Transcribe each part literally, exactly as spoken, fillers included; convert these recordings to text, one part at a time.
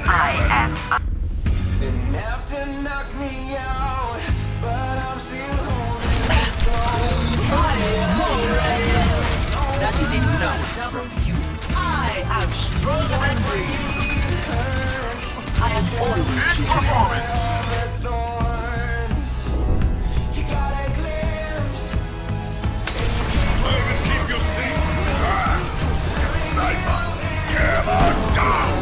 I am. Enough to knock me out, but I'm still holding on. That is enough from you. I am strong and brave. I am always here to help. You got a glimpse. Move and keep your seat. Ah. Sniper, get her down.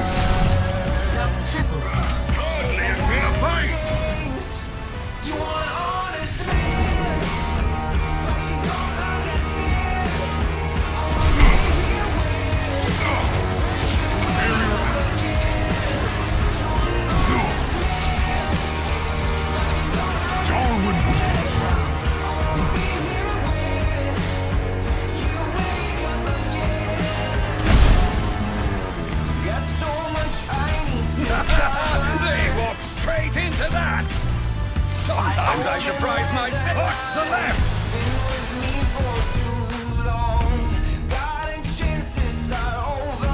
Hardly a fair fight. You want an honest man, but you don't understand. Darwin. Got so much I need to They walk straight into that! Sometimes I surprise myself. What's the left? been with me for too long. Got a chance to start over.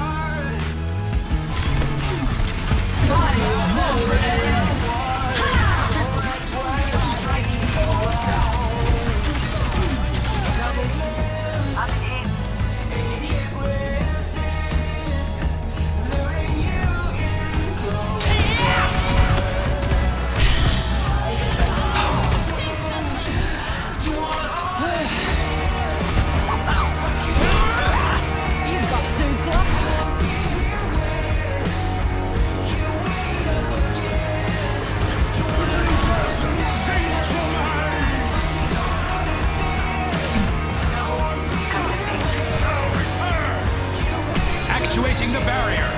Actuating the barrier.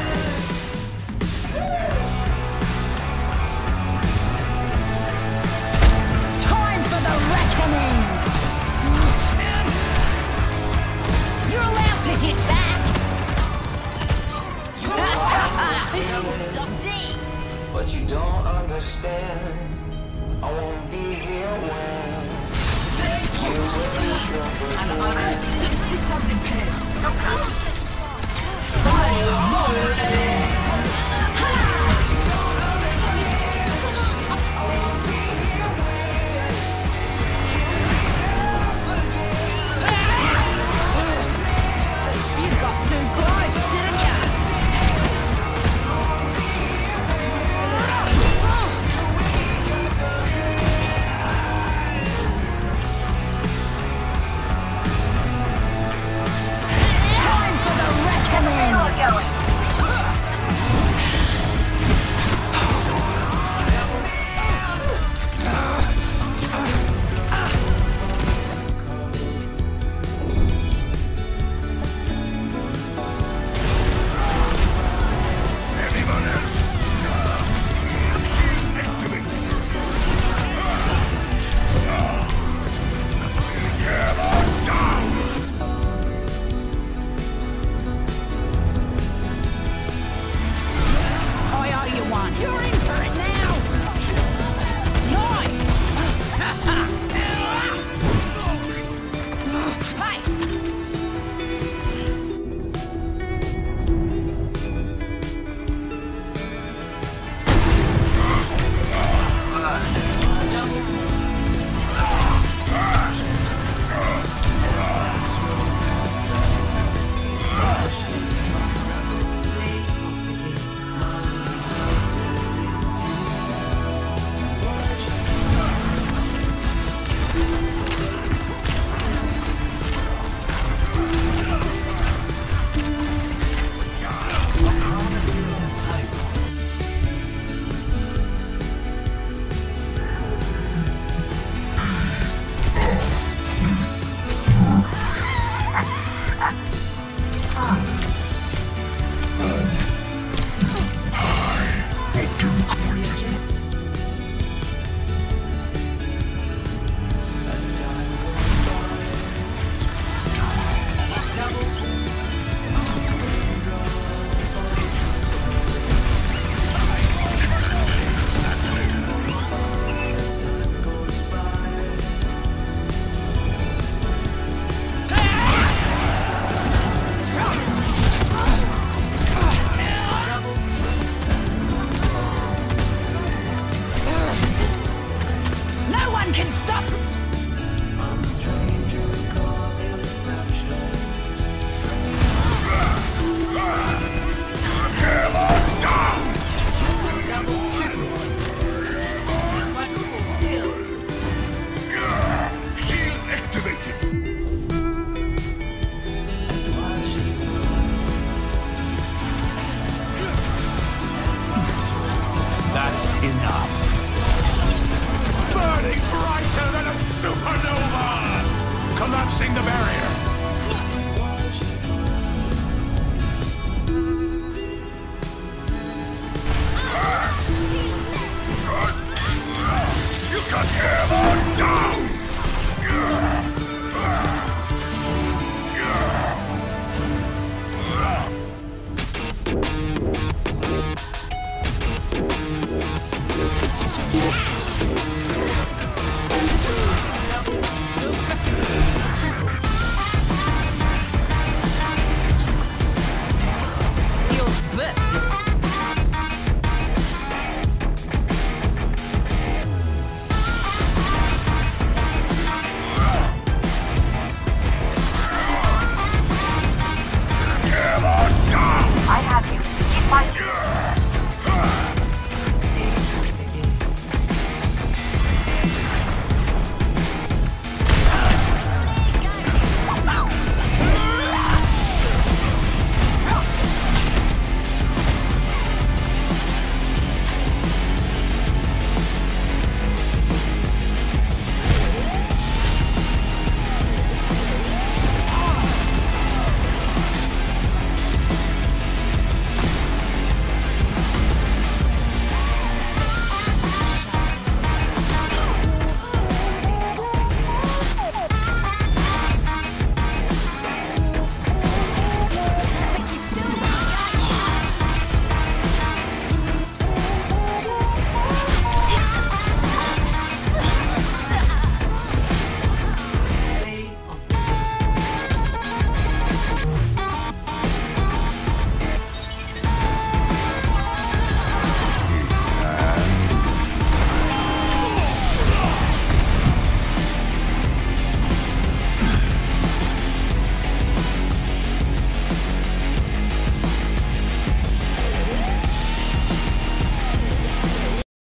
Time for the reckoning! You're allowed to hit back! Softy! But you don't understand. I won't be here when you wake up. The system's impaired. You got too close, didn't ya? Time for the reckoning! Still going. enough. Burning brighter than a supernova! Collapsing the barrier.